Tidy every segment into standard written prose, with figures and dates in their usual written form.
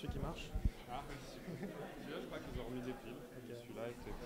celui qui marche. Ah, celui-là, je crois qu'ils ont remis des piles. Okay. Celui-là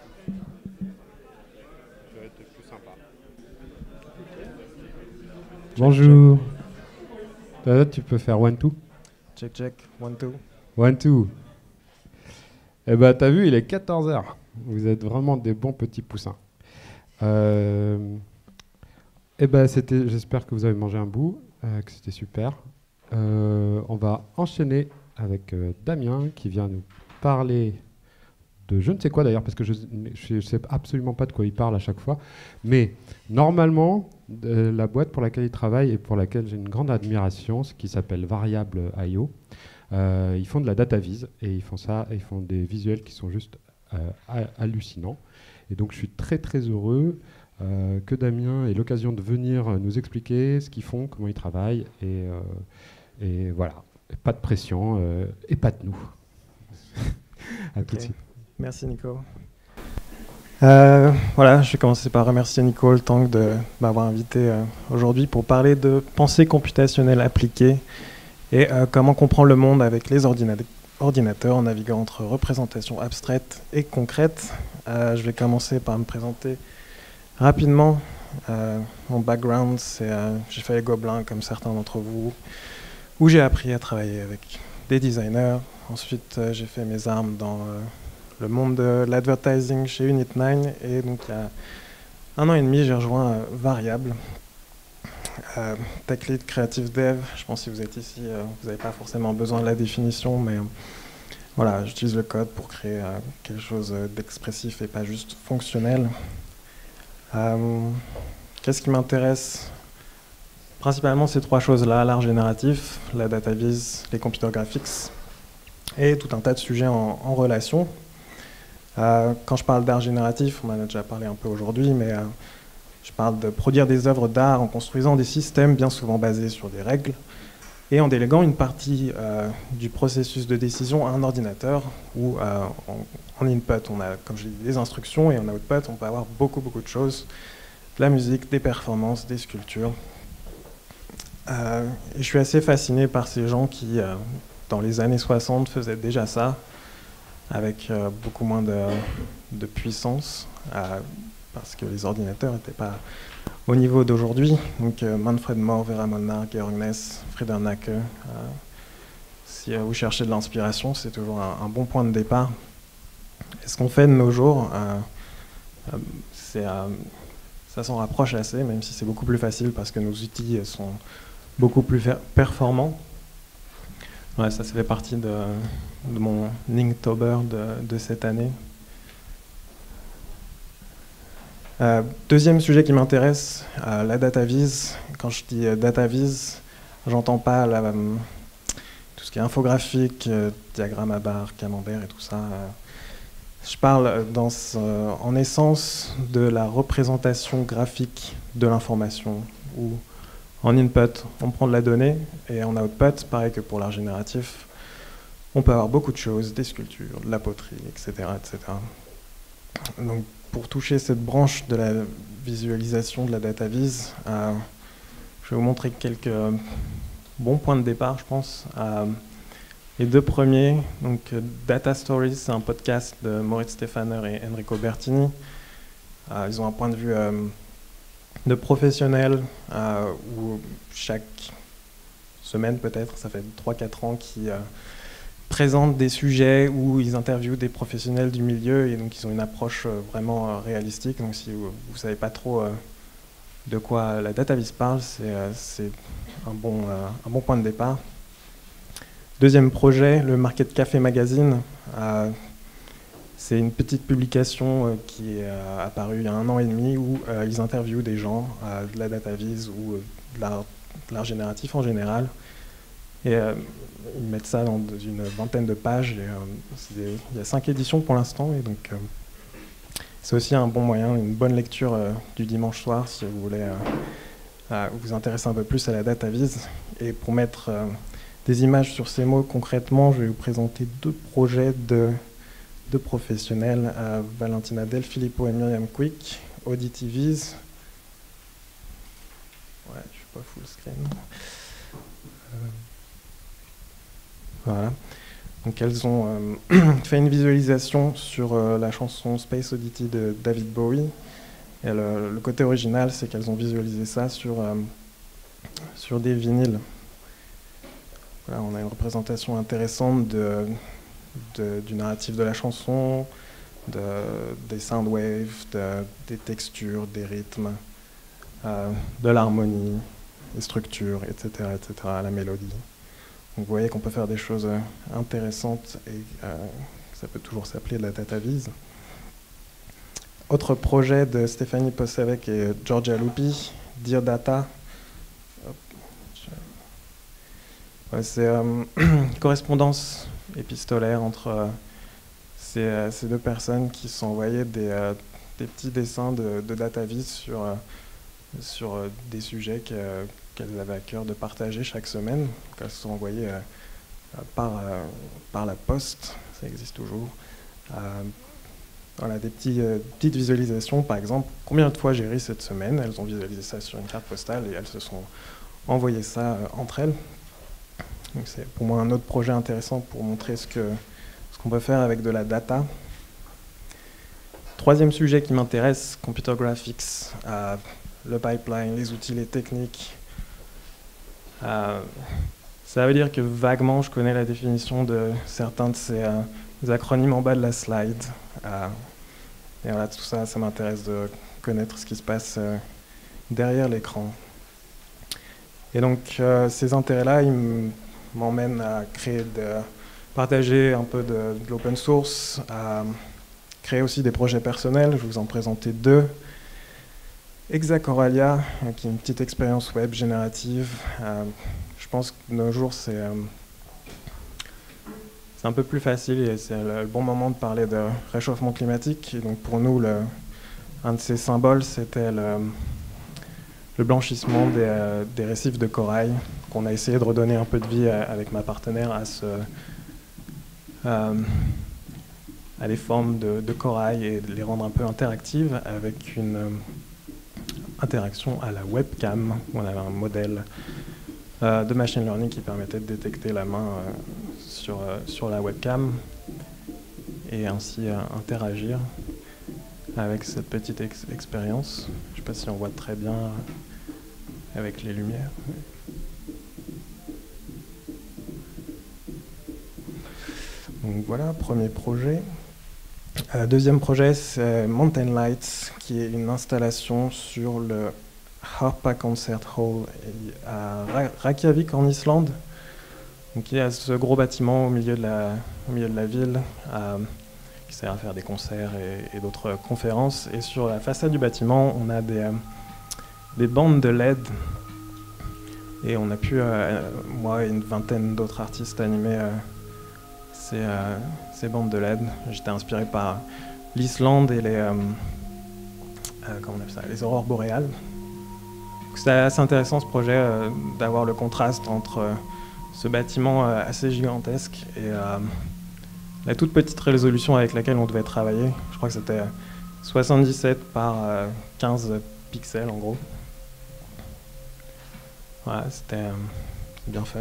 était plus sympa. Okay. Bonjour. Tu peux faire 1-2 ? Check, check. 1-2. 1-2. Eh ben, t'as vu, il est 14h. Vous êtes vraiment des bons petits poussins. Eh ben, j'espère que vous avez mangé un bout, que c'était super. On va enchaîner avec Damien qui vient nous parler de je ne sais quoi d'ailleurs, parce que je ne sais absolument pas de quoi il parle à chaque fois. Mais normalement, la boîte pour laquelle il travaille et pour laquelle j'ai une grande admiration, ce qui s'appelle Variable.io, ils font de la data vis et ils font des visuels qui sont juste hallucinants. Et donc je suis très très heureux que Damien ait l'occasion de venir nous expliquer ce qu'ils font, comment ils travaillent, et voilà, pas de pression, épate-nous. À tout de suite. Merci Nico. Voilà, je vais commencer par remercier Nico le temps de m'avoir invité aujourd'hui pour parler de pensée computationnelle appliquée et comment comprendre le monde avec les ordinateurs en naviguant entre représentations abstraites et concrètes. Je vais commencer par me présenter rapidement. Mon background, c'est j'ai fait les Gobelins comme certains d'entre vous, où j'ai appris à travailler avec des designers. Ensuite, j'ai fait mes armes dans le monde de l'advertising chez Unit9. Et donc, il y a 1 an et demi, j'ai rejoint Variable, Tech Lead Creative Dev. Je pense que si vous êtes ici, vous n'avez pas forcément besoin de la définition, mais voilà, j'utilise le code pour créer quelque chose d'expressif et pas juste fonctionnel. Qu'est-ce qui m'intéresse ? Principalement ces 3 choses-là, l'art génératif, la data vis, les computer graphics, et tout un tas de sujets en relation. Quand je parle d'art génératif, on en a déjà parlé un peu aujourd'hui, mais je parle de produire des œuvres d'art en construisant des systèmes bien souvent basés sur des règles et en déléguant une partie du processus de décision à un ordinateur où en input, on a, comme je l'ai dit, des instructions, et en output, on peut avoir beaucoup de choses, de la musique, des performances, des sculptures. Et je suis assez fasciné par ces gens qui, dans les années 60, faisaient déjà ça, avec beaucoup moins de puissance, parce que les ordinateurs n'étaient pas au niveau d'aujourd'hui. Donc Manfred Mohr, Vera Molnar, Georg Ness, Frieder Nacke. Si vous cherchez de l'inspiration, c'est toujours un bon point de départ. Et ce qu'on fait de nos jours, ça s'en rapproche assez, même si c'est beaucoup plus facile parce que nos outils sont beaucoup plus performants. Ouais, ça fait partie de mon Inktober de cette année. Deuxième sujet qui m'intéresse, la data vis. Quand je dis data vis, j'entends pas tout ce qui est infographique, diagramme à barres, camembert et tout ça. Je parle en essence de la représentation graphique de l'information, où en input, on prend de la donnée, et en output, pareil que pour l'art génératif, on peut avoir beaucoup de choses, des sculptures, de la poterie, etc., etc. Donc, pour toucher cette branche de la visualisation de la data vis, je vais vous montrer quelques bons points de départ, je pense. Les 2 premiers, donc Data Stories, c'est un podcast de Moritz Stefaner et Enrico Bertini. Ils ont un point de vue de professionnels où chaque semaine peut-être, ça fait 3-4 ans, qui présentent des sujets où ils interviewent des professionnels du milieu, et donc ils ont une approche vraiment réalistique. Donc si vous ne savez pas trop de quoi la data vis parle, c'est un bon point de départ. Deuxième projet, le Market Café Magazine. C'est une petite publication qui est apparue il y a 1 an et demi, où ils interviewent des gens de la data vis ou de l'art génératif en général. Et ils mettent ça dans une 20aine de pages. Il y a 5 éditions pour l'instant, et donc c'est aussi un bon moyen, une bonne lecture du dimanche soir si vous voulez vous intéresser un peu plus à la data vis. Et pour mettre des images sur ces mots concrètement, je vais vous présenter 2 projets de professionnels, Valentina Del Filippo et Myriam Quick, Auditiviz. Ouais, je suis pas full screen. Voilà. Donc elles ont fait une visualisation sur la chanson Space Oddity de David Bowie. Et le côté original, c'est qu'elles ont visualisé ça sur des vinyles. Voilà, on a une représentation intéressante du narratif de la chanson, des soundwaves, des textures, des rythmes, de l'harmonie, des structures, etc., la mélodie. Donc vous voyez qu'on peut faire des choses intéressantes et ça peut toujours s'appeler de la data vise. Autre projet de Stéphanie Posavec et Georgia Lupi, Dear Data. Ouais, c'est une correspondance épistolaire entre ces deux personnes qui se sont envoyées des petits dessins de DataVis sur des sujets qu'elles avaient à cœur de partager chaque semaine. Elles se sont envoyées par la poste, ça existe toujours. Voilà, des petites visualisations, par exemple, combien de fois j'ai ri cette semaine. Elles ont visualisé ça sur une carte postale et elles se sont envoyées ça entre elles. Donc c'est pour moi un autre projet intéressant pour montrer ce qu'on peut faire avec de la data. Troisième sujet qui m'intéresse, computer graphics, le pipeline, les outils, les techniques. Ça veut dire que vaguement je connais la définition de certains de ces acronymes en bas de la slide. Et voilà, tout ça, ça m'intéresse de connaître ce qui se passe derrière l'écran. Et donc ces intérêts-là, ils m'emmènent à partager un peu de l'open source, à créer aussi des projets personnels. Je vais vous en présenter deux. Exacoralia, qui est une petite expérience web générative. Je pense que de nos jours, c'est un peu plus facile et c'est le bon moment de parler de réchauffement climatique. Et donc pour nous, un de ces symboles, c'était le blanchissement des récifs de corail, qu'on a essayé de redonner un peu de vie avec ma partenaire à des formes de corail et de les rendre un peu interactives avec une interaction à la webcam, où on avait un modèle de machine learning qui permettait de détecter la main sur la webcam et ainsi interagir avec cette petite expérience. Je ne sais pas si on voit très bien avec les lumières. Donc voilà, premier projet. Deuxième projet, c'est Mountain Lights, qui est une installation sur le Harpa Concert Hall à Reykjavik en Islande. Donc il y a ce gros bâtiment au milieu de la ville qui sert à faire des concerts et d'autres conférences. Et sur la façade du bâtiment, on a des bandes de LED. Et on a pu, moi et une vingtaine d'autres artistes, animer ces bandes de LED. J'étais inspiré par l'Islande et comment on appelle ça, les aurores boréales. C'était assez intéressant ce projet d'avoir le contraste entre ce bâtiment assez gigantesque et la toute petite résolution avec laquelle on devait travailler. Je crois que c'était 77 par 15 pixels en gros. Voilà, c'était bien fun.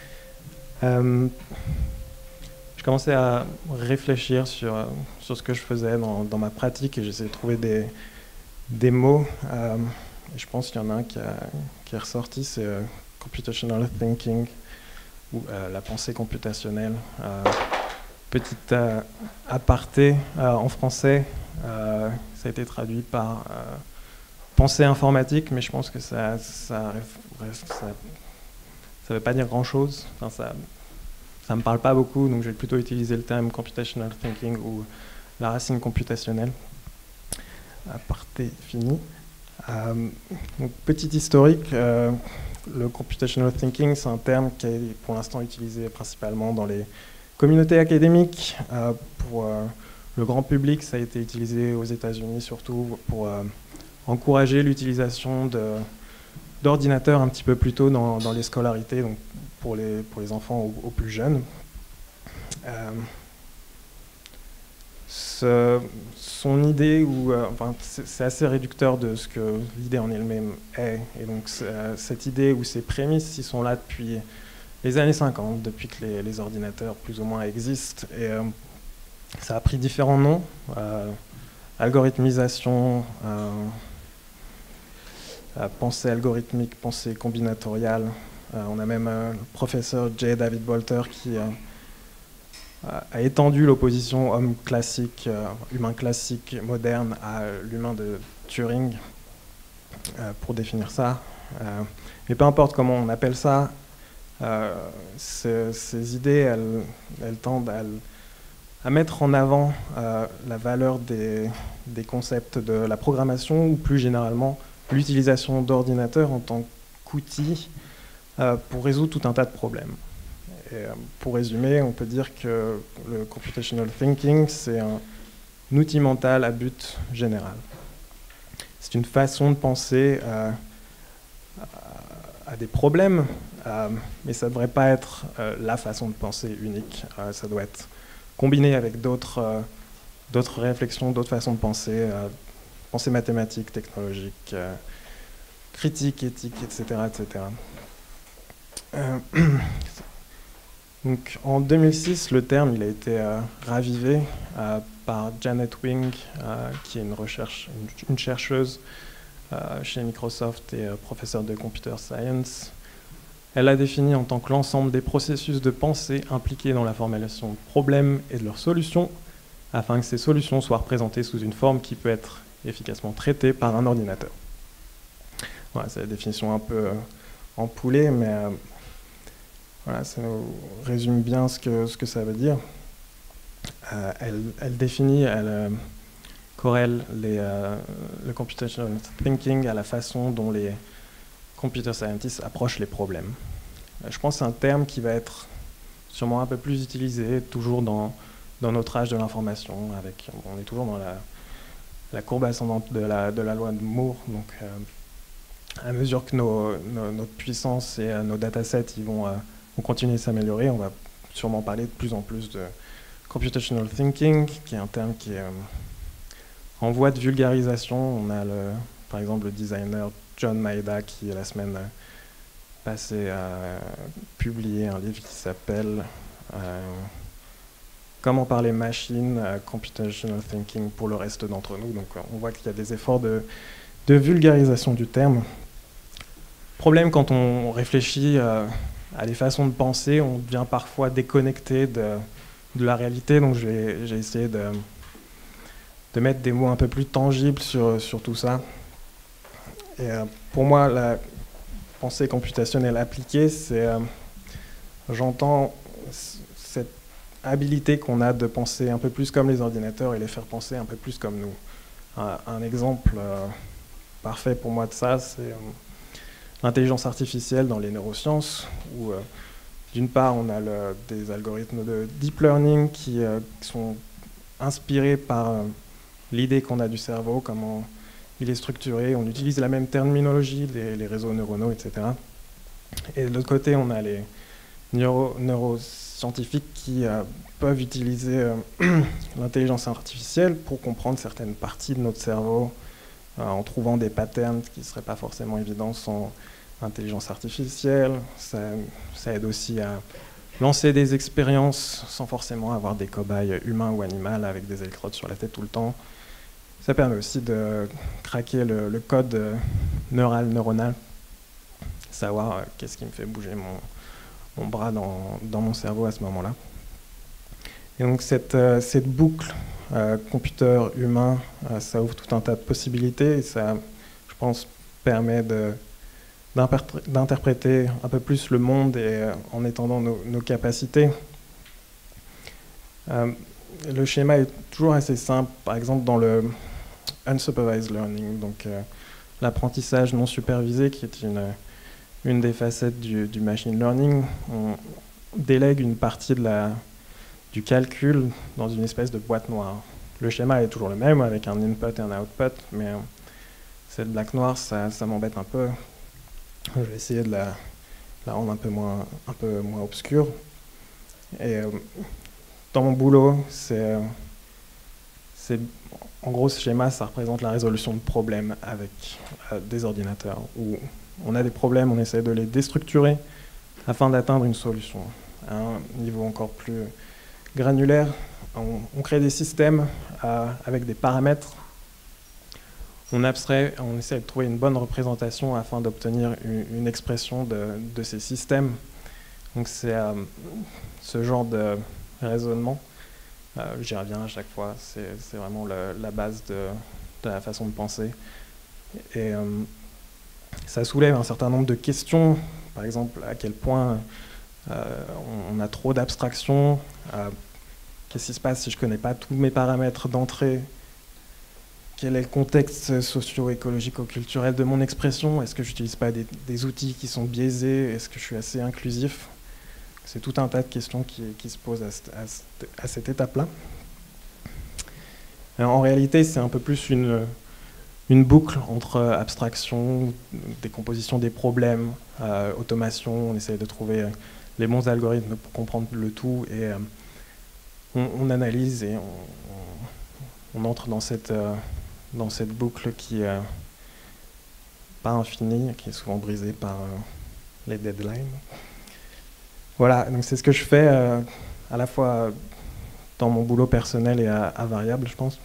Je commençais à réfléchir sur ce que je faisais dans ma pratique et j'essayais de trouver des mots. Et je pense qu'il y en a un qui est ressorti, c'est computational thinking, ou la pensée computationnelle. Petite aparté, en français, ça a été traduit par pensée informatique, mais je pense que ça veut pas dire grand-chose. Enfin, ça me parle pas beaucoup, donc je vais plutôt utiliser le terme computational thinking ou la racine computationnelle. Aparté fini. Donc, petit historique, le computational thinking, c'est un terme qui est pour l'instant utilisé principalement dans les communautés académiques. Pour le grand public, ça a été utilisé aux États-Unis surtout pour encourager l'utilisation d'ordinateurs un petit peu plus tôt dans les scolarités, donc pour les enfants aux plus jeunes. Son idée, enfin, c'est assez réducteur de ce que l'idée en elle-même est. Et donc cette idée ou ces prémices, ils sont là depuis les années 50, depuis que les ordinateurs plus ou moins existent. Et ça a pris différents noms. Algorithmisation, pensée algorithmique, pensée combinatoriale. On a même le professeur J. David Bolter qui a étendu l'opposition homme classique, humain classique moderne à l'humain de Turing pour définir ça. Mais peu importe comment on appelle ça, ces idées, elles tendent à mettre en avant la valeur des concepts de la programmation ou plus généralement l'utilisation d'ordinateurs en tant qu'outil pour résoudre tout un tas de problèmes. Et, pour résumer, on peut dire que le computational thinking, c'est un outil mental à but général. C'est une façon de penser à des problèmes, mais ça ne devrait pas être la façon de penser unique. Ça doit être combiné avec d'autres réflexions, d'autres façons de penser, pensée mathématique, technologique, critique, éthique, etc. etc. Donc, en 2006, le terme il a été ravivé par Janet Wing, qui est une chercheuse chez Microsoft et professeure de computer science. Elle a défini en tant que l'ensemble des processus de pensée impliqués dans la formulation de problèmes et de leurs solutions, afin que ces solutions soient représentées sous une forme qui peut être efficacement traitée par un ordinateur. Voilà, c'est la définition un peu empoulée, mais voilà, ça nous résume bien ce que ça veut dire. Elle définit, elle corrèle le computational thinking à la façon dont les computer scientists approchent les problèmes. Je pense que c'est un terme qui va être sûrement un peu plus utilisé, toujours dans notre âge de l'information. On est toujours dans la courbe ascendante de la loi de Moore. Donc, à mesure que notre puissance et nos datasets vont continuer de s'améliorer, on va sûrement parler de plus en plus de computational thinking, qui est un terme qui est en voie de vulgarisation. On a par exemple le designer John Maeda qui, la semaine passée, a publié un livre qui s'appelle Comment parler machine, computational thinking pour le reste d'entre nous. Donc on voit qu'il y a des efforts de vulgarisation du terme. Problème, quand on réfléchit à des façons de penser, on devient parfois déconnecté de la réalité. Donc j'ai essayé de mettre des mots un peu plus tangibles sur tout ça. Et pour moi, la pensée computationnelle appliquée, c'est j'entends cette habilité qu'on a de penser un peu plus comme les ordinateurs et les faire penser un peu plus comme nous. Un exemple parfait pour moi de ça, c'est l'intelligence artificielle dans les neurosciences, où d'une part on a des algorithmes de deep learning qui sont inspirés par l'idée qu'on a du cerveau, comment il est structuré, on utilise la même terminologie, les réseaux neuronaux, etc. Et de l'autre côté, on a les neuroscientifiques qui peuvent utiliser l'intelligence artificielle pour comprendre certaines parties de notre cerveau en trouvant des patterns qui ne seraient pas forcément évidents sans intelligence artificielle. Ça aide aussi à lancer des expériences sans forcément avoir des cobayes humains ou animaux avec des électrodes sur la tête tout le temps. Ça permet aussi de craquer le code neuronal, savoir qu'est-ce qui me fait bouger mon bras dans mon cerveau à ce moment-là. Et donc cette boucle computer-humain, ça ouvre tout un tas de possibilités et ça, je pense, permet d'interpréter un peu plus le monde et en étendant nos capacités. Le schéma est toujours assez simple. Par exemple, dans le unsupervised learning, donc l'apprentissage non supervisé, qui est une des facettes du machine learning, on délègue une partie du calcul dans une espèce de boîte noire. Le schéma est toujours le même, avec un input et un output, mais cette blague noire, ça m'embête un peu. Je vais essayer de la rendre un peu moins obscure. Et dans mon boulot, en gros, ce schéma, ça représente la résolution de problèmes avec des ordinateurs, où on a des problèmes, on essaie de les déstructurer afin d'atteindre une solution. À un niveau encore plus granulaire, on crée des systèmes avec des paramètres. On abstrait, on essaie de trouver une bonne représentation afin d'obtenir une expression de ces systèmes. Donc c'est ce genre de raisonnement, j'y reviens à chaque fois, c'est vraiment la base de la façon de penser. Et ça soulève un certain nombre de questions, par exemple à quel point on a trop d'abstraction, qu'est-ce qui se passe si je ne connais pas tous mes paramètres d'entrée, quel est le contexte socio-écologico-culturel de mon expression, est-ce que je n'utilise pas des outils qui sont biaisés, est-ce que je suis assez inclusif? C'est tout un tas de questions qui se posent à cette étape-là. En réalité, c'est un peu plus une boucle entre abstraction, décomposition des problèmes, automation. On essaie de trouver les bons algorithmes pour comprendre le tout et on analyse et on entre dans cette boucle qui est pas infinie, qui est souvent brisée par les deadlines. Voilà, donc c'est ce que je fais à la fois dans mon boulot personnel et à Variable, je pense.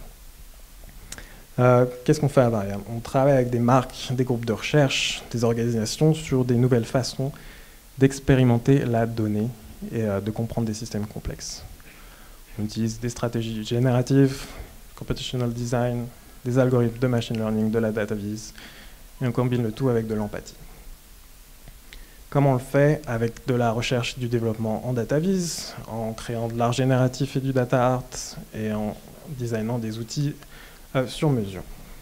Qu'est-ce qu'on fait à Variable? On travaille avec des marques, des groupes de recherche, des organisations sur des nouvelles façons d'expérimenter la donnée et de comprendre des systèmes complexes. On utilise des stratégies génératives, computational design, des algorithmes de machine learning, de la data viz, et on combine le tout avec de l'empathie. Comment on le fait? Avec de la recherche et du développement en data viz, en créant de l'art génératif et du data art, et en designant des outils sur mesure.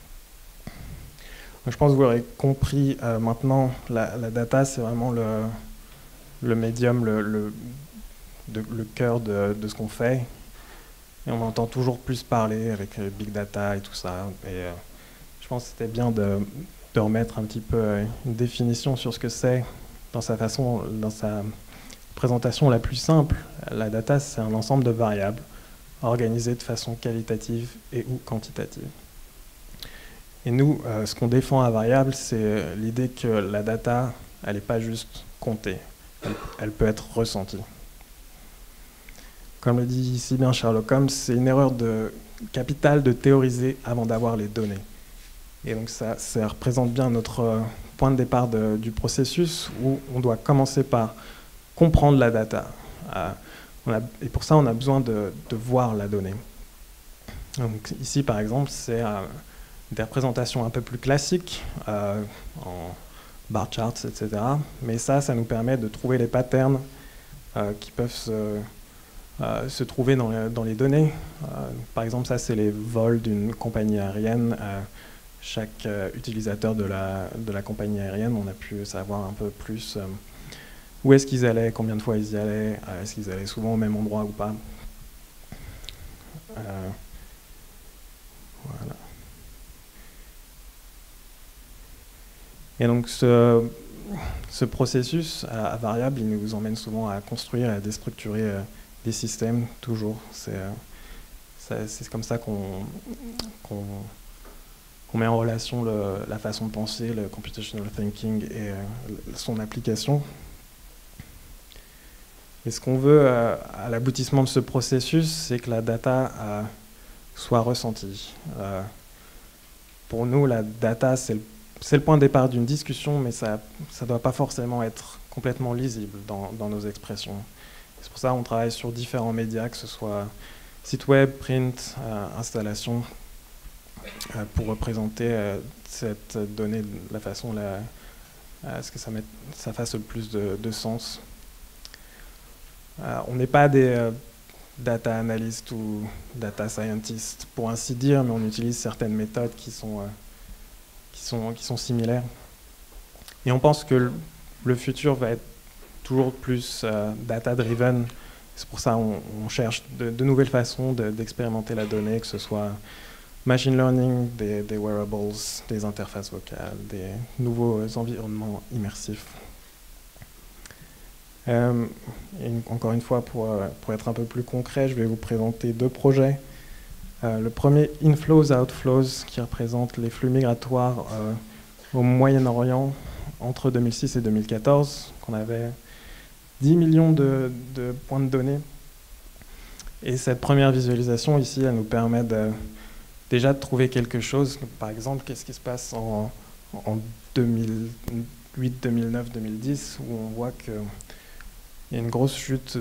Donc, je pense que vous aurez compris maintenant, la data, c'est vraiment le médium, le cœur de ce qu'on fait. Et on entend toujours plus parler avec Big Data et tout ça. Et je pense que c'était bien de remettre un petit peu une définition sur ce que c'est dans sa présentation la plus simple. La data, c'est un ensemble de variables organisées de façon qualitative et ou quantitative. Et nous, ce qu'on défend à Variable, c'est l'idée que la data, elle n'est pas juste comptée, elle peut être ressentie. Comme le dit si bien Sherlock Holmes, c'est une erreur capitale de théoriser avant d'avoir les données. Et donc ça représente bien notre point de départ du processus où on doit commencer par comprendre la data. Et pour ça, on a besoin de voir la donnée. Donc ici, par exemple, c'est des représentations un peu plus classiques, en bar charts, etc. Mais ça nous permet de trouver les patterns qui peuvent se trouver dans les données. Par exemple, ça, c'est les vols d'une compagnie aérienne. Chaque utilisateur de la compagnie aérienne, on a pu savoir un peu plus où est-ce qu'ils allaient, combien de fois ils y allaient, est-ce qu'ils allaient souvent au même endroit ou pas. Voilà. Et donc ce processus à Variable, il nous emmène souvent à construire et à déstructurer des systèmes, toujours. C'est comme ça qu'on met en relation la façon de penser, le computational thinking et son application. Et ce qu'on veut à l'aboutissement de ce processus, c'est que la data soit ressentie. Pour nous, la data, c'est le point de départ d'une discussion, mais ça ne doit pas forcément être complètement lisible dans nos expressions. C'est pour ça qu'on travaille sur différents médias, que ce soit site web, print, installation, pour représenter cette donnée de la façon à ce que ça fasse le plus de sens. On n'est pas des data analystes ou data scientists, pour ainsi dire, mais on utilise certaines méthodes qui sont similaires. Et on pense que le futur va être toujours plus data-driven. C'est pour ça qu'on cherche de nouvelles façons d'expérimenter la donnée, que ce soit machine learning, des wearables, des interfaces vocales, des nouveaux environnements immersifs. Et encore une fois, pour être un peu plus concret, je vais vous présenter deux projets. Le premier, Inflows, Outflows, qui représente les flux migratoires au Moyen-Orient entre 2006 et 2014, qu'on avait 10 millions de points de données. Et cette première visualisation ici, elle nous permet déjà de trouver quelque chose. Par exemple, qu'est-ce qui se passe en 2008, 2009, 2010, où on voit qu'il y a une grosse chute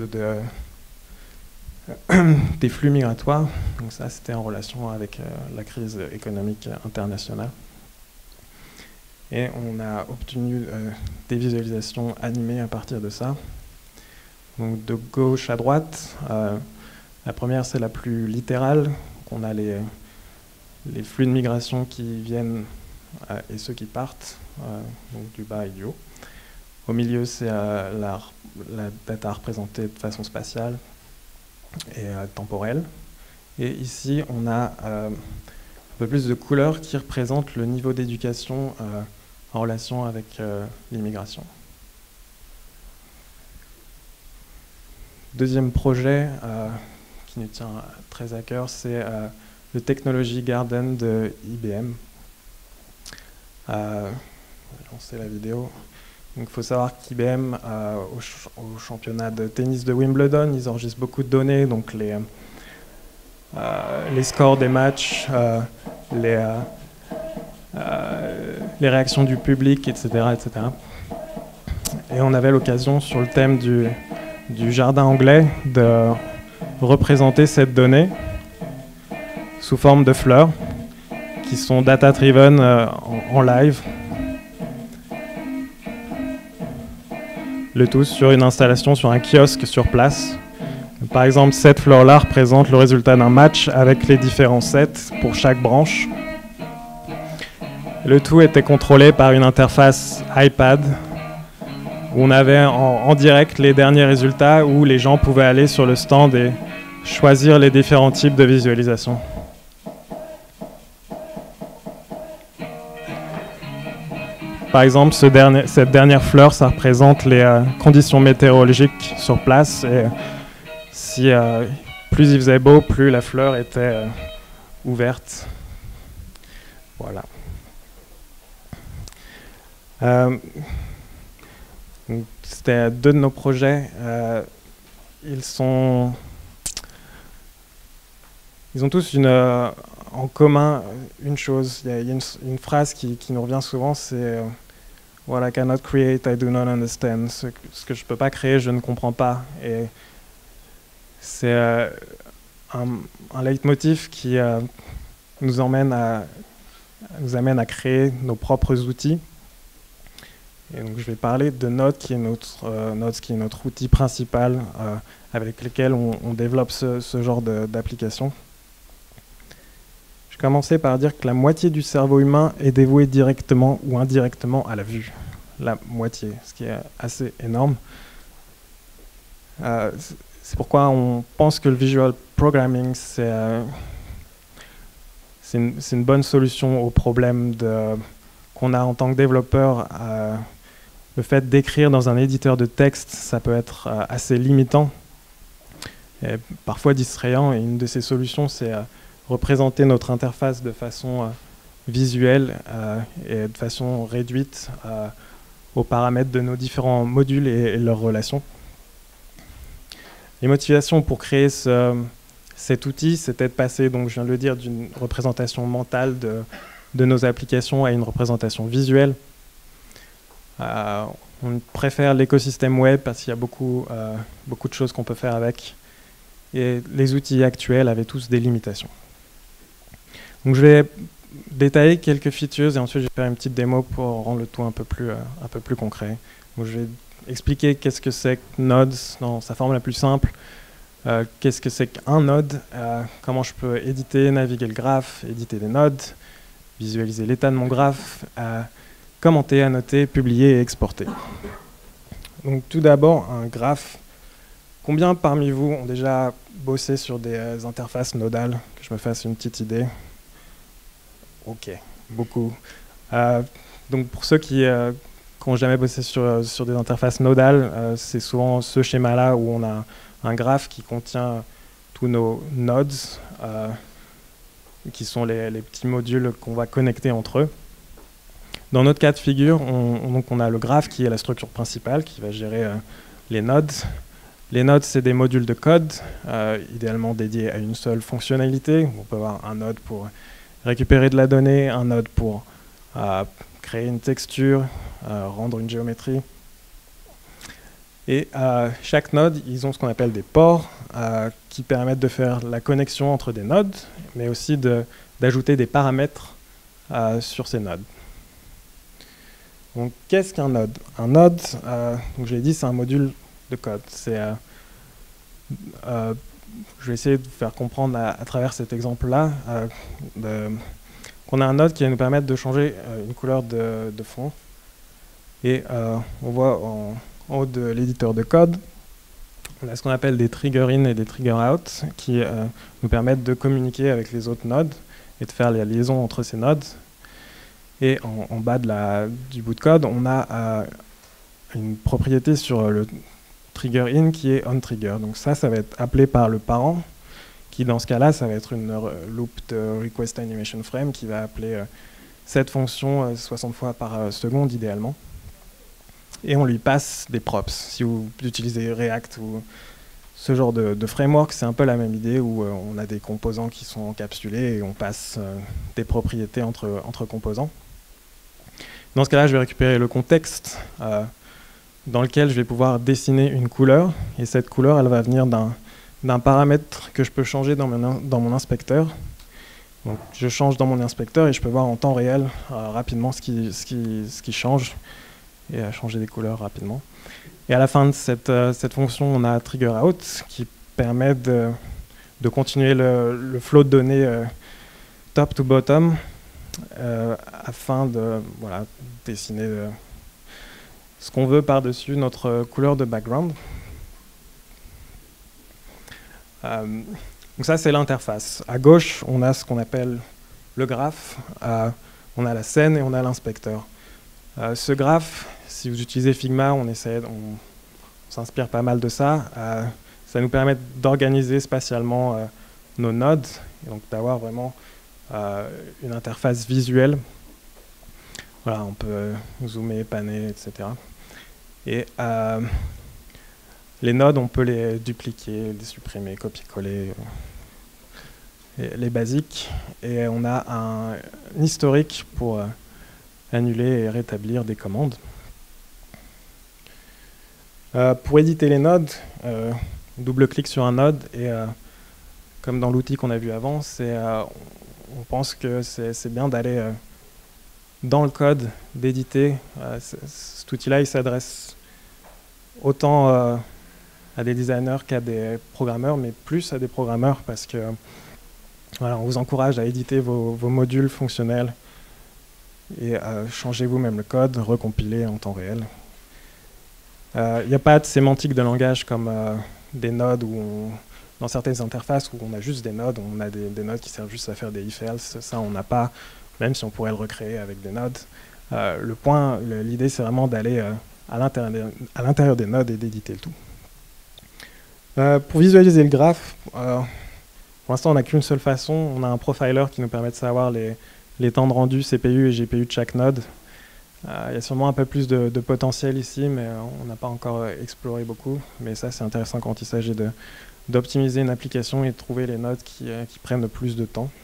des flux migratoires. Donc ça, c'était en relation avec la crise économique internationale. Et on a obtenu des visualisations animées à partir de ça. Donc de gauche à droite, la première, c'est la plus littérale. On a les flux de migration qui viennent et ceux qui partent, donc du bas et du haut. Au milieu, c'est la data représentée de façon spatiale et temporelle. Et ici, on a un peu plus de couleurs qui représentent le niveau d'éducation en relation avec l'immigration. Deuxième projet qui nous tient très à cœur, c'est le Technology Garden de IBM. Je vais lancer la vidéo. Il faut savoir qu'IBM, au championnat de tennis de Wimbledon, ils enregistrent beaucoup de données, donc les scores des matchs, les réactions du public, etc., etc. Et on avait l'occasion, sur le thème du jardin anglais, de représenter cette donnée sous forme de fleurs qui sont data-driven en live. Le tout sur une installation, sur un kiosque sur place. Par exemple, cette fleur-là représente le résultat d'un match avec les différents sets pour chaque branche. Le tout était contrôlé par une interface iPad où on avait en direct les derniers résultats, où les gens pouvaient aller sur le stand et choisir les différents types de visualisation. Par exemple, cette dernière fleur, ça représente les conditions météorologiques sur place. Et si plus il faisait beau, plus la fleur était ouverte. Voilà. C'était deux de nos projets. Ils ont tous en commun une chose. Il y a une phrase qui nous revient souvent, c'est What I cannot create, I do not understand. Ce que je ne peux pas créer, je ne comprends pas. Et c'est un leitmotiv qui nous amène à créer nos propres outils. Et donc je vais parler de Node, qui est notre outil principal avec lequel on développe ce genre d'application. Je vais commencer par dire que la moitié du cerveau humain est dévouée directement ou indirectement à la vue. La moitié, ce qui est assez énorme. C'est pourquoi on pense que le visual programming, c'est une bonne solution au problème qu'on a en tant que développeur. Le fait d'écrire dans un éditeur de texte, ça peut être assez limitant et parfois distrayant. Et une de ces solutions, c'est représenter notre interface de façon visuelle et de façon réduite aux paramètres de nos différents modules et leurs relations. Les motivations pour créer cet outil, c'était de passer, donc je viens de le dire, d'une représentation mentale de nos applications à une représentation visuelle. On préfère l'écosystème web parce qu'il y a beaucoup de choses qu'on peut faire avec. Et les outils actuels avaient tous des limitations. Donc je vais détailler quelques features et ensuite je vais faire une petite démo pour rendre le tout un peu plus concret. Donc je vais expliquer qu'est-ce que c'est que Node dans sa forme la plus simple, qu'est-ce que c'est qu'un node, comment je peux éditer, naviguer le graphe, éditer des nodes, visualiser l'état de mon graphe, commenter, annoter, publier et exporter. Donc tout d'abord, un graphe. Combien parmi vous ont déjà bossé sur des interfaces nodales? Que je me fasse une petite idée. Ok, beaucoup. Donc pour ceux qui n'ont jamais bossé sur des interfaces nodales, c'est souvent ce schéma-là où on a un graphe qui contient tous nos nodes, qui sont les petits modules qu'on va connecter entre eux. Dans notre cas de figure, on a le graphe qui est la structure principale, qui va gérer les nodes. Les nodes, c'est des modules de code, idéalement dédiés à une seule fonctionnalité. On peut avoir un node pour récupérer de la donnée, un node pour créer une texture, rendre une géométrie. Et chaque node, ils ont ce qu'on appelle des ports qui permettent de faire la connexion entre des nodes, mais aussi d'ajouter des paramètres sur ces nodes. Donc, qu'est-ce qu'un node? Un node, donc je l'ai dit, c'est un module de code. Je vais essayer de faire comprendre à travers cet exemple-là qu'on a un node qui va nous permettre de changer une couleur de fond. Et on voit en haut de l'éditeur de code, on a ce qu'on appelle des trigger in et des trigger out qui nous permettent de communiquer avec les autres nodes et de faire les liaisons entre ces nodes. Et en bas du bout de code, on a une propriété sur le trigger in qui est onTrigger. Donc ça va être appelé par le parent, qui dans ce cas-là, ça va être une loop de request animation frame qui va appeler cette fonction 60 fois par seconde idéalement. Et on lui passe des props. Si vous utilisez React ou ce genre de framework, c'est un peu la même idée où on a des composants qui sont encapsulés et on passe des propriétés entre composants. Dans ce cas-là, je vais récupérer le contexte dans lequel je vais pouvoir dessiner une couleur. Et cette couleur, elle va venir d'un paramètre que je peux changer dans mon inspecteur. Donc, je change dans mon inspecteur et je peux voir en temps réel rapidement ce qui change et changer des couleurs rapidement. Et à la fin de cette fonction, on a trigger out qui permet de continuer le flow de données top to bottom afin de dessiner ce qu'on veut par-dessus notre couleur de background. Donc ça, c'est l'interface. À gauche, on a ce qu'on appelle le graphe. On a la scène et on a l'inspecteur. Ce graphe, si vous utilisez Figma, on s'inspire pas mal de ça. Ça nous permet d'organiser spatialement nos nodes, et donc d'avoir vraiment une interface visuelle. Voilà, on peut zoomer, panner, etc. Et les nodes, on peut les dupliquer, les supprimer, copier-coller, les basiques. Et on a un historique pour annuler et rétablir des commandes. Pour éditer les nodes, double-clic sur un node et comme dans l'outil qu'on a vu avant, on pense que c'est bien d'aller dans le code, d'éditer. Cet outil-là, il s'adresse autant à des designers qu'à des programmeurs, mais plus à des programmeurs parce que on vous encourage à éditer vos modules fonctionnels et changer vous-même le code, recompiler en temps réel. Il n'y a pas de sémantique de langage comme des nodes dans certaines interfaces où on a juste des nodes, on a des nodes qui servent juste à faire des if-else. Ça, on n'a pas, même si on pourrait le recréer avec des nodes. L'idée, c'est vraiment d'aller à l'intérieur des nodes et d'éditer le tout. Pour visualiser le graphe, pour l'instant, on n'a qu'une seule façon. On a un profiler qui nous permet de savoir les temps de rendu CPU et GPU de chaque node. Il y a sûrement un peu plus de potentiel ici, mais on n'a pas encore exploré beaucoup. Mais ça, c'est intéressant quand il s'agit d'optimiser une application et de trouver les nodes qui prennent le plus de temps.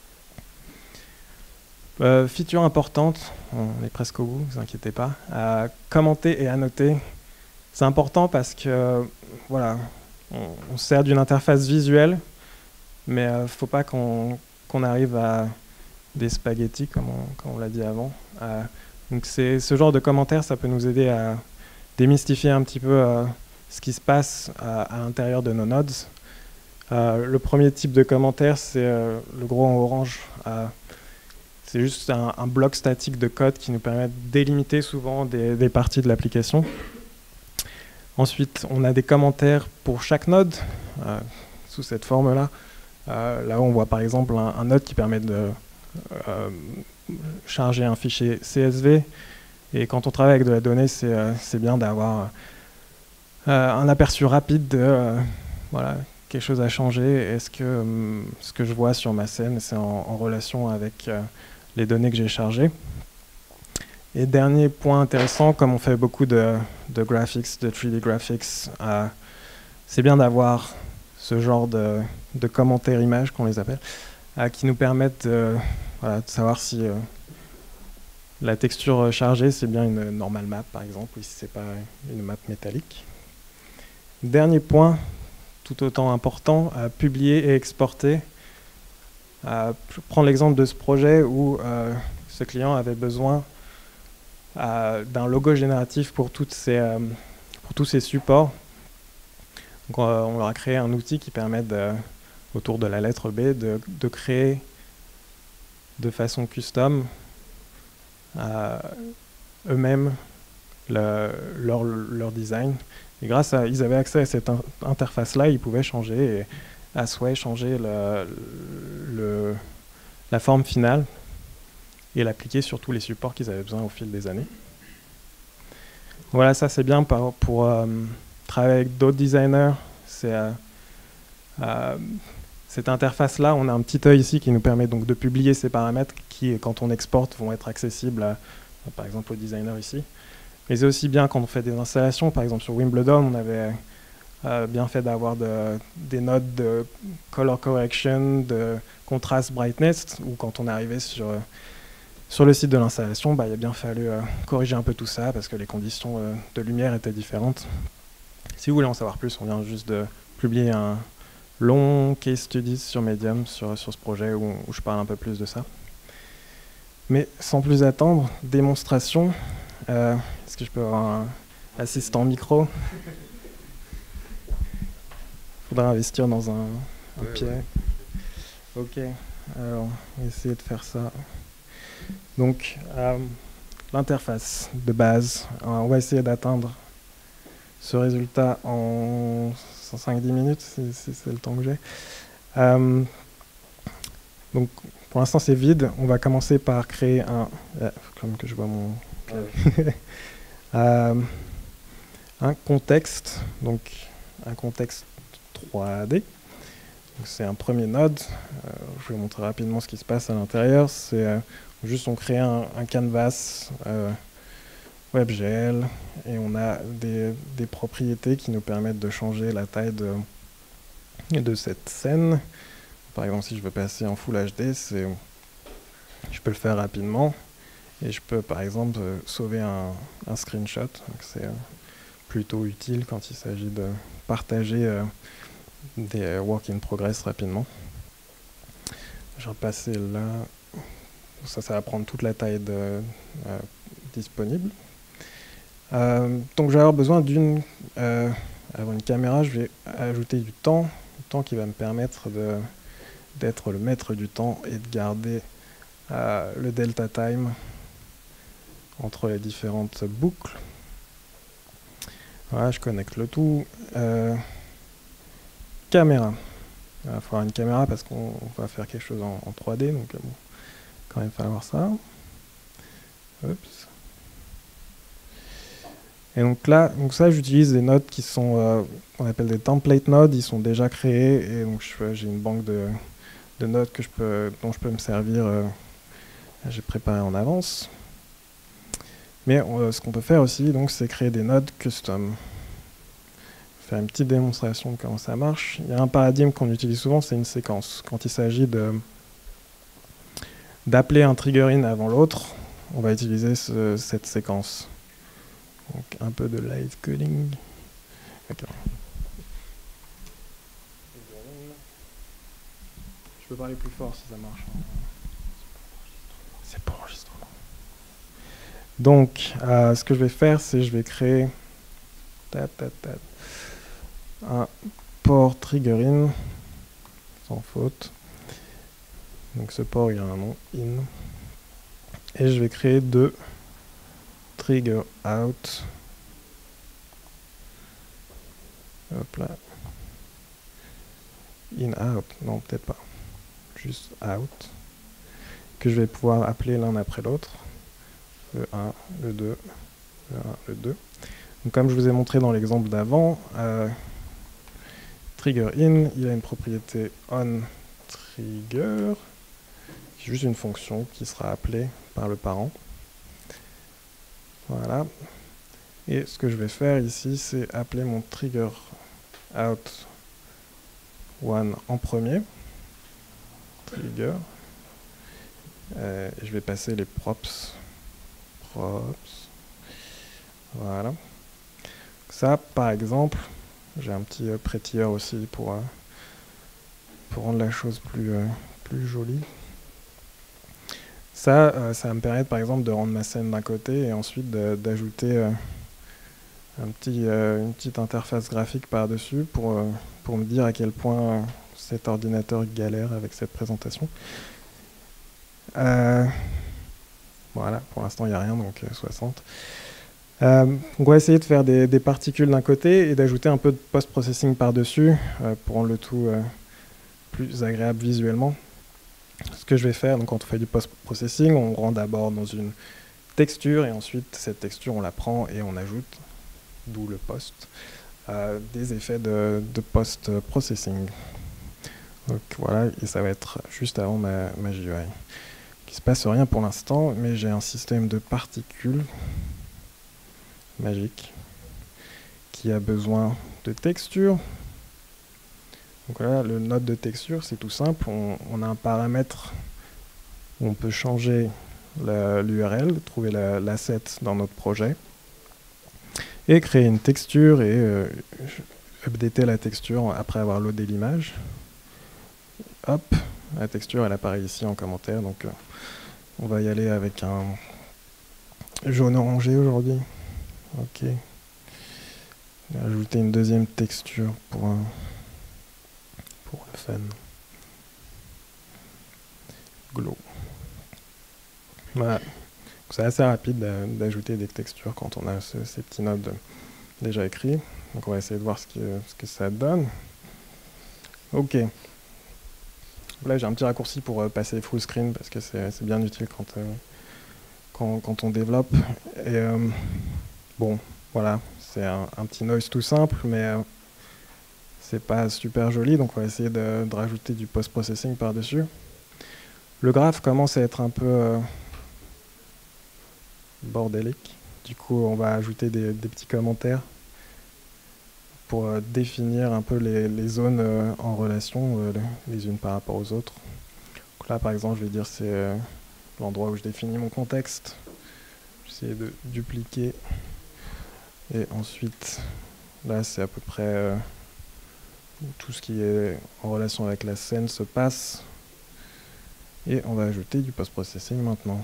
Feature importante, on est presque au bout, ne vous inquiétez pas. Commenter et annoter, c'est important parce que voilà, on sert d'une interface visuelle, mais il ne faut pas qu'on arrive à des spaghettis, comme on l'a dit avant. Donc ce genre de commentaires, ça peut nous aider à démystifier un petit peu ce qui se passe à l'intérieur de nos nodes. Le premier type de commentaire, c'est le gros en orange. C'est juste un bloc statique de code qui nous permet de délimiter souvent des parties de l'application. Ensuite, on a des commentaires pour chaque node, sous cette forme-là. Là, on voit par exemple un node qui permet de charger un fichier CSV. Et quand on travaille avec de la donnée, c'est bien d'avoir un aperçu rapide de quelque chose à changer. Est-ce que ce que je vois sur ma scène, c'est en relation avec les données que j'ai chargées? Et dernier point intéressant, comme on fait beaucoup de graphics, de 3D graphics, c'est bien d'avoir ce genre de commentaires images, qu'on les appelle, qui nous permettent voilà, de savoir si la texture chargée, c'est bien une normal map, par exemple, ou si c'est pas une map métallique. Dernier point, tout autant important, publier et exporter. Je prends l'exemple de ce projet où ce client avait besoin d'un logo génératif pour tous ces supports. Donc, on leur a créé un outil qui permet, autour de la lettre B, de créer de façon custom eux-mêmes leur design. Et ils avaient accès à cette interface-là, ils pouvaient changer, et à souhait, changer la forme finale et l'appliquer sur tous les supports qu'ils avaient besoin au fil des années. Voilà, ça c'est bien pour travailler avec d'autres designers. Cette interface-là, on a un petit œil ici qui nous permet donc de publier ces paramètres qui, quand on exporte, vont être accessibles par exemple aux designers ici. Mais c'est aussi bien quand on fait des installations. Par exemple sur Wimbledon, on avait bien fait d'avoir des notes de color correction, de contrast brightness, ou quand on est arrivé sur le site de l'installation, il a bien fallu corriger un peu tout ça parce que les conditions de lumière étaient différentes. Si vous voulez en savoir plus, on vient juste de publier un long case study sur Medium sur ce projet où je parle un peu plus de ça. Mais sans plus attendre, démonstration. Est-ce que je peux avoir un assistant micro? Il faudra investir dans un pied. Ok, alors on va essayer de faire ça. Donc, l'interface de base, on va essayer d'atteindre ce résultat en 5-10 minutes, si c'est le temps que j'ai. Donc, pour l'instant, c'est vide. On va commencer par créer comme que je vois mon... un contexte, donc un contexte 3D. C'est un premier node. Je vais vous montrer rapidement ce qui se passe à l'intérieur. C'est juste on crée un canvas WebGL et on a des propriétés qui nous permettent de changer la taille de cette scène. Par exemple, si je veux passer en Full HD, je peux le faire rapidement et je peux par exemple sauver un screenshot. C'est plutôt utile quand il s'agit de partager des work in progress rapidement. Je vais passer là. Ça va prendre toute la taille disponible. Donc je vais avoir besoin avant une caméra, je vais ajouter du temps qui va me permettre d'être le maître du temps et de garder le delta time entre les différentes boucles. Voilà, je connecte le tout. Caméra. Il va falloir une caméra parce qu'on va faire quelque chose en 3D, donc bon, quand même falloir ça. Oups. Et donc là, ça j'utilise des nodes qui sont, qu'on appelle des template nodes, ils sont déjà créés, et donc j'ai une banque de nodes dont je peux me servir, j'ai préparé en avance. Mais ce qu'on peut faire aussi, c'est créer des nodes custom. Faire une petite démonstration de comment ça marche. Il y a un paradigme qu'on utilise souvent, c'est une séquence. Quand il s'agit d'appeler un trigger in avant l'autre, on va utiliser cette séquence. Donc un peu de live coding. Okay. Je peux parler plus fort si ça marche. C'est pour l'enregistrement. Donc, ce que je vais faire, c'est je vais créer un port trigger in sans faute. Donc ce port il a un nom in. Et je vais créer 2 trigger out. Hop là. In out. Non, peut-être pas. Juste out. Que je vais pouvoir appeler l'un après l'autre. Le 1, le 2, le 1, le 2. Donc comme je vous ai montré dans l'exemple d'avant, trigger in, il a une propriété on trigger, qui est juste une fonction qui sera appelée par le parent. Voilà. Et ce que je vais faire ici, c'est appeler mon trigger out one en premier. Trigger. Je vais passer les props. Voilà. Ça, par exemple, j'ai un petit prettier aussi pour rendre la chose plus jolie. Ça va me permettre par exemple de rendre ma scène d'un côté et ensuite d'ajouter une petite interface graphique par-dessus pour me dire à quel point cet ordinateur galère avec cette présentation. Voilà, pour l'instant il n'y a rien, donc 60. On va essayer de faire des particules d'un côté et d'ajouter un peu de post-processing par-dessus pour rendre le tout plus agréable visuellement. Ce que je vais faire, donc quand on fait du post-processing, on rend d'abord dans une texture et ensuite cette texture on la prend et on ajoute, d'où le post, des effets de post-processing. Donc voilà, et ça va être juste avant ma GUI. Il ne se passe rien pour l'instant, mais j'ai un système de particules magique qui a besoin de texture. Donc voilà, le node de texture, c'est tout simple. On a un paramètre où on peut changer l'URL, trouver l'asset dans notre projet, et créer une texture et updater la texture après avoir loadé l'image. Hop, la texture, elle apparaît ici en commentaire. Donc on va y aller avec un jaune orangé aujourd'hui. Ok. Ajouter une deuxième texture pour le fun. Glow. Voilà. C'est assez rapide d'ajouter des textures quand on a ces petits nodes déjà écrits. Donc on va essayer de voir ce que ça donne. Ok. Là j'ai un petit raccourci pour passer full screen parce que c'est bien utile quand on développe. Et bon, voilà, c'est un petit noise tout simple, mais c'est pas super joli, donc on va essayer de rajouter du post-processing par-dessus. Le graphe commence à être un peu bordélique. Du coup, on va ajouter des petits commentaires pour définir un peu les zones en relation les unes par rapport aux autres. Donc là, par exemple, je vais dire c'est l'endroit où je définis mon contexte. J'essaie de dupliquer. Et ensuite, là, c'est à peu près tout ce qui est en relation avec la scène se passe. Et on va ajouter du post-processing maintenant.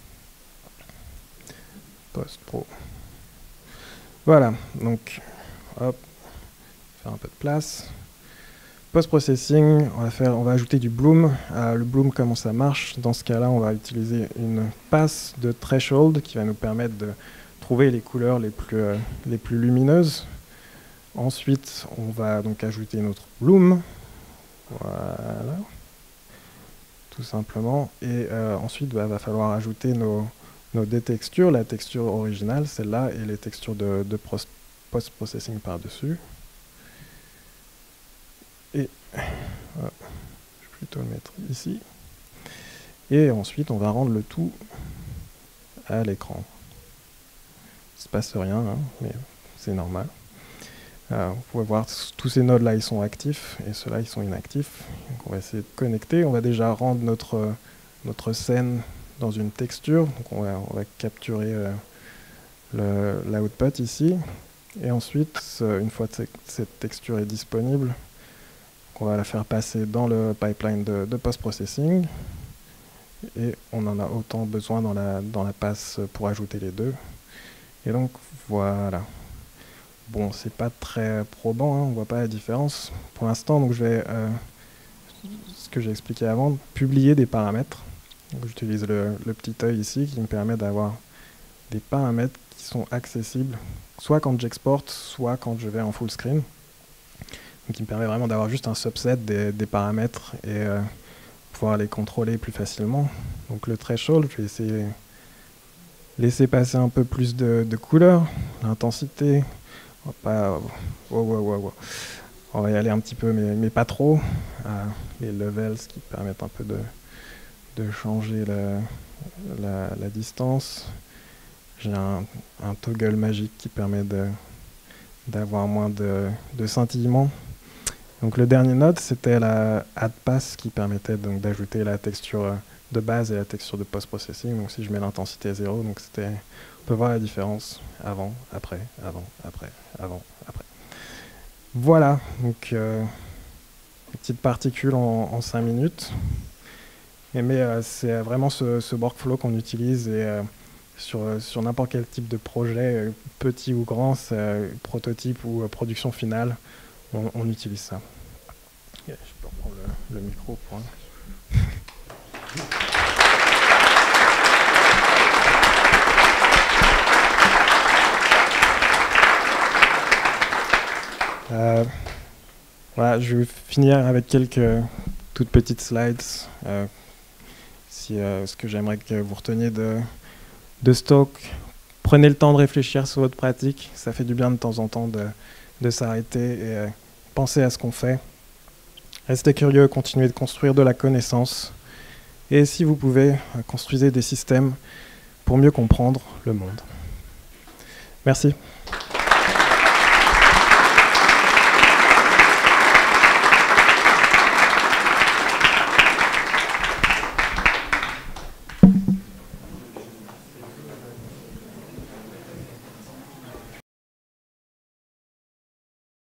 Post-pro. Voilà, donc, hop, faire un peu de place. Post-processing, on va ajouter du bloom. Le bloom, comment ça marche? Dans ce cas-là, on va utiliser une passe de threshold qui va nous permettre de trouver les couleurs les plus lumineuses. Ensuite, on va donc ajouter notre bloom. Voilà. Tout simplement. Et ensuite, il va falloir ajouter nos deux textures. La texture originale, celle-là, et les textures de post-processing par-dessus. Et je vais plutôt le mettre ici. Et ensuite, on va rendre le tout à l'écran. Il ne se passe rien, hein, mais c'est normal. Vous pouvez voir, tous ces nodes-là, ils sont actifs, et ceux-là, ils sont inactifs. Donc on va essayer de connecter. On va déjà rendre notre scène dans une texture. Donc on va capturer l'output ici. Et ensuite, une fois que cette texture est disponible, on va la faire passer dans le pipeline de post-processing. Et on en a autant besoin dans la passe pour ajouter les deux. Et donc, voilà. Bon, c'est pas très probant, hein, on voit pas la différence pour l'instant. Donc je vais, ce que j'ai expliqué avant, publier des paramètres. J'utilise le petit œil ici qui me permet d'avoir des paramètres qui sont accessibles, soit quand j'exporte, soit quand je vais en full screen. Donc, il me permet vraiment d'avoir juste un subset des paramètres et pouvoir les contrôler plus facilement. Donc le threshold, je vais essayer de laisser passer un peu plus de couleurs, l'intensité. On va pas, on va y aller un petit peu, mais pas trop. Les levels qui permettent un peu de changer la distance. j'ai un toggle magique qui permet d'avoir moins de scintillement. Donc le dernier node, c'était la add pass qui permettait donc d'ajouter la texture de base et la texture de post-processing. Donc si je mets l'intensité à 0, donc on peut voir la différence avant, après, avant, après, avant, après. Voilà, donc une petite particule en 5 minutes. Mais c'est vraiment ce workflow qu'on utilise et sur n'importe quel type de projet, petit ou grand, prototype ou production finale, on utilise ça. Je peux reprendre le micro pour... Voilà, je vais finir avec quelques toutes petites slides. Ce que j'aimerais que vous reteniez de ce talk, prenez le temps de réfléchir sur votre pratique. Ça fait du bien de temps en temps de s'arrêter et penser à ce qu'on fait. Restez curieux, continuez de construire de la connaissance. Et si vous pouvez, construisez des systèmes pour mieux comprendre le monde. Merci.